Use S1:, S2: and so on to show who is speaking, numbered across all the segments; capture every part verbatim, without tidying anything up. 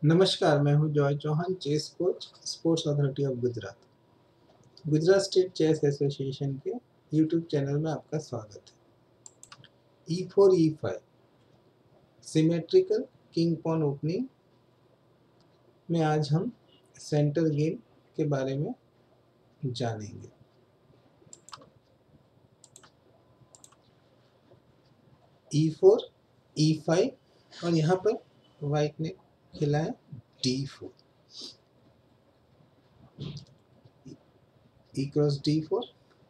S1: नमस्कार, मैं हूं Joy Chauhan, chess coach, sports authority of Gujarat. Gujarat state chess association के यूट्यूब चैनल में आपका स्वागत है। E four E five symmetrical king pawn opening में आज हम सेंटर गेम के बारे में जानेंगे। ई फोर, ई फाइव और यहाँ पर वाइट ने खेला है D four, E cross D four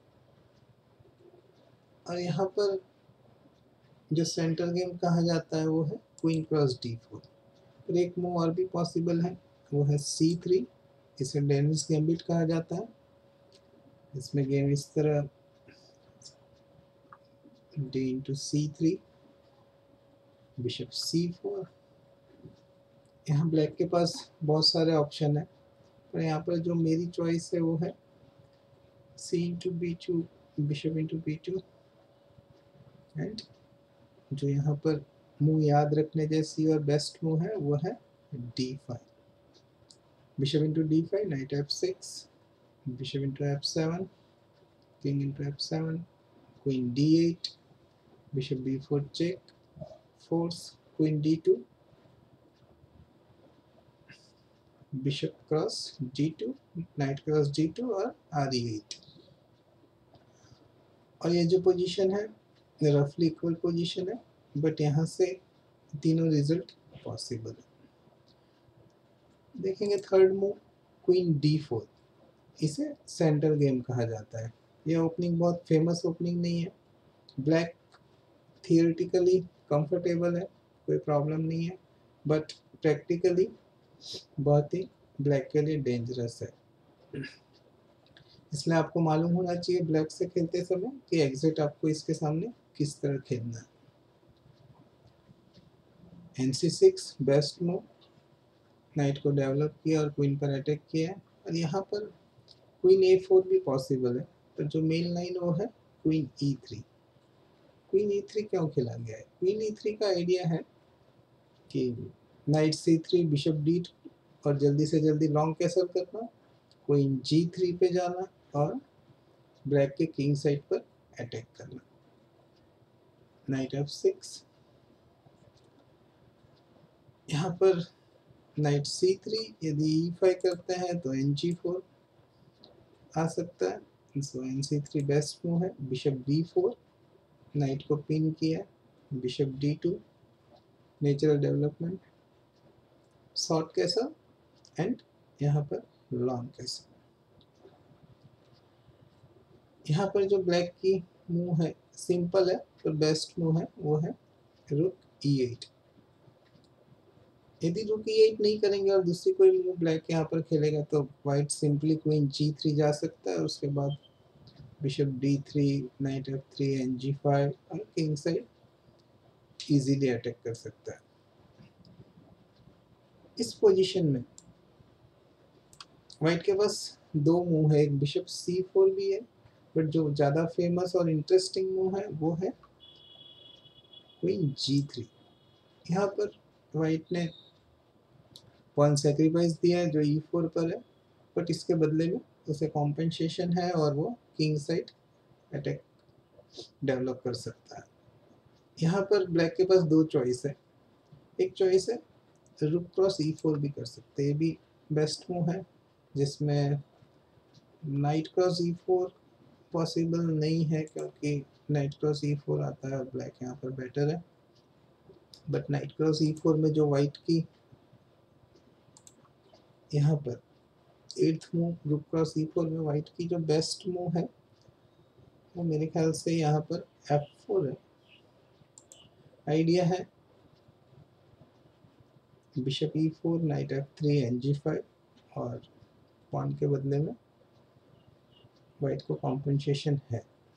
S1: और यहाँ पर जो सेंटर गेम कहा जाता है वो है क्वीन क्रॉस डी फोर। फिर एक मूव और भी पॉसिबल है, वो है सी थ्री। इसे डेनिस गैम्बिट कहा जाता है। इसमें गेम इस तरह D into C three, bishop C four. यहाँ ब्लैक के पास बहुत सारे ऑप्शन है, पर यहाँ पर जो मेरी चॉइस है वो है C into B two, bishop into B two. And जो यहाँ पर मूव याद रखने जैसी और बेस्ट मूव है वो है D five, bishop into D five, knight F six, bishop into F seven, king into F seven, queen D eight, bishop B four check, force, queen D two, bishop cross G two, knight cross G two और R E eight. और ये जो position है रफली equal position है, but यहाँ से तीनों रिजल्ट पॉसिबल है। देखेंगे third move queen D four, इसे सेंटर गेम कहा जाता है। ये ओपनिंग बहुत फेमस ओपनिंग नहीं है। ब्लैक थियोरेटिकली कंफर्टेबल है, कोई प्रॉब्लम नहीं है, बट प्रैक्टिकली बहुत ही ब्लैक के लिए डेंजरस है। इसलिए आपको मालूम होना चाहिए ब्लैक से खेलते समय कि एग्जिट आपको इसके सामने किस तरह खेलना है। N C six best move, knight को डेवलप किया और क्वीन पर अटैक किया है। और यहाँ पर क्वीन ए फोर भी पॉसिबल है, पर जो मेन लाइन वो है queen E three. Queen E three क्यों खेला गया है? क्वीन ई थ्री का आइडिया है कि knight C three, bishop D और जल्दी से जल्दी लॉन्ग कैसल करना, क्वीन जी थ्री पे जाना और ब्लैक के किंग साइड पर अटैक करना। नाइट एफ सिक्स, यहाँ पर नाइट सी थ्री, यदि ई फाइव करते हैं तो एन जी फोर आ सकता है। So N C three best move है। बिशप डी फोर, नाइट को पिन किया, bishop D two, natural development, short castle and यहाँ पर लॉन्ग कैसल। यहाँ पर जो ब्लैक की मूव है सिंपल है, पर बेस्ट मूव है वो है रुक ई एट। यदि रुक ई एट नहीं करेंगे और दूसरी कोई मूव ब्लैक यहाँ पर खेलेगा तो white simply queen G three जा सकता है। उसके बाद bishop D three, knight F three, N G five और किंग साइड इजीली अटैक कर सकता है। इस पोजीशन में वाइट के पास दो मूव है, एक बिशप सी फोर भी है, बट जो ज़्यादा फेमस और इंटरेस्टिंग मूव है वो है क्वीन जी थ्री। यहाँ पर वाइट ने पॉइंट सेक्रीफाइस दिया है जो ई फोर पर है, बट इसके बदले में उसे कॉम्पेंसेशन है और वो किंग साइड अटैक डेवलप कर सकता है। यहाँ पर ब्लैक के पास दो चॉइस है। एक चॉइस है रुक क्रॉस ई फोर भी कर सकते हैं, ये भी बेस्ट मूव है, जिसमें knight cross E four possible नहीं है क्योंकि नाइट क्रॉस ई फोर आता है और ब्लैक यहाँ पर बेटर है। But knight cross E four में जो वाइट की यहाँ पर eighth move rook cross E four में वाइट की जो बेस्ट मूव है वो मेरे ख्याल से यहाँ पर एफ फोर है। आइडिया है bishop E four, knight F three, N G five और पॉन के बदले में वाइट को कॉम्पेंसेशन है।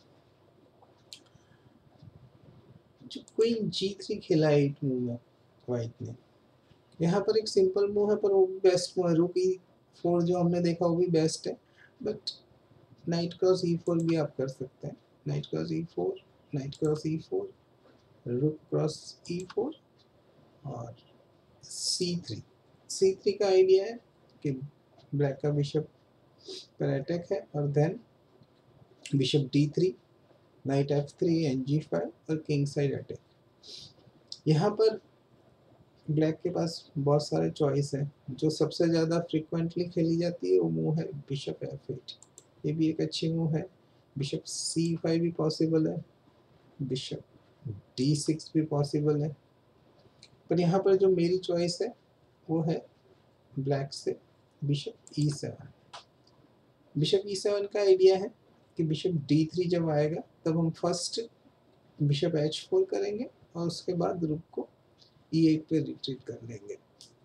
S1: जो क्वीन जी थ्री खेला है एट मूव में वाइट ने, यहाँ पर एक सिंपल मूव है पर वो भी बेस्ट मूव है। रुक ई फोर जो हमने देखा वो भी बेस्ट है, but knight cross E four भी आप कर सकते हैं। Knight cross E four, knight cross E four, rook cross E four और सी थ्री। सी थ्री का आइडिया है कि ब्लैक का बिशप पर अटैक है, और then bishop D three, knight F three, N G five और किंग साइड अटैक। यहाँ पर ब्लैक के पास बहुत सारे चॉइस है। जो सबसे ज़्यादा फ्रिक्वेंटली खेली जाती है वो मूव है बिशप एफ एट, ये भी एक अच्छी मूव है। बिशप सी फाइव भी पॉसिबल है, बिशप डी सिक्स भी पॉसिबल है, पर यहाँ पर जो मेरी चॉइस है वो है ब्लैक से bishop E seven. Bishop E seven का आइडिया है कि बिशप डी थ्री जब आएगा तब हम फर्स्ट बिशप एच फोर करेंगे और उसके बाद रुक को ई एट पे रिट्रीट कर लेंगे।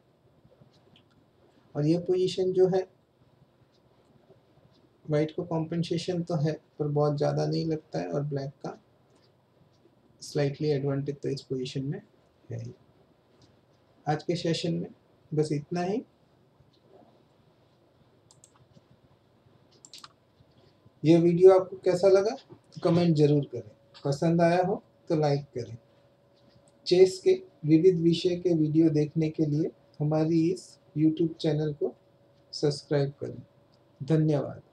S1: और ये पोजीशन जो है वाइट को कॉम्पेंसेशन तो है पर बहुत ज़्यादा नहीं लगता है, और ब्लैक का स्लाइटली एडवांटेज तो इस पोजीशन में है। आज के सेशन में बस इतना ही। ये वीडियो आपको कैसा लगा कमेंट जरूर करें, पसंद आया हो तो लाइक करें। चेस के विविध विषय के वीडियो देखने के लिए हमारी इस यूट्यूब चैनल को सब्सक्राइब करें। धन्यवाद।